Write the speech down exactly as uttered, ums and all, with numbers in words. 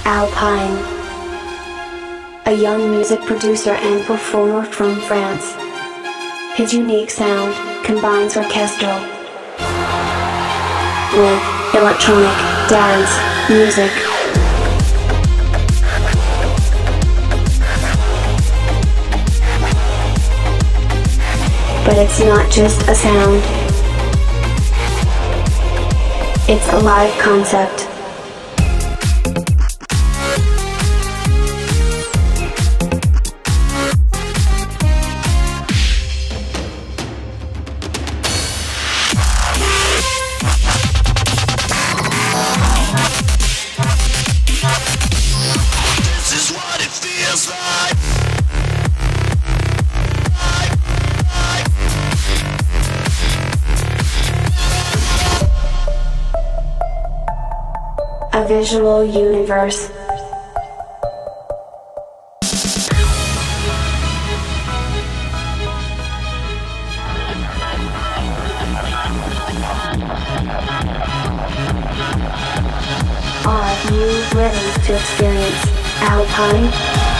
Alpine, a young music producer and performer from France. His unique sound combines orchestral with electronic dance music. But it's not just a sound. It's a live concept. A visual universe. Are you ready to experience Alpine?